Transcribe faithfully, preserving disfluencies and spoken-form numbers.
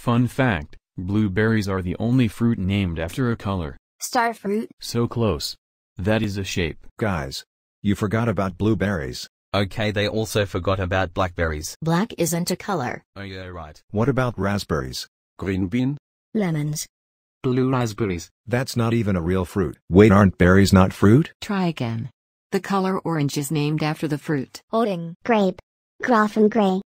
Fun fact, blueberries are the only fruit named after a color. Star fruit. So close. That is a shape. Guys, you forgot about blueberries. Okay, they also forgot about blackberries. Black isn't a color. Oh yeah, right. What about raspberries? Green bean. Lemons. Blue raspberries. That's not even a real fruit. Wait, aren't berries not fruit? Try again. The color orange is named after the fruit. Orange. Grape. Graph and gray.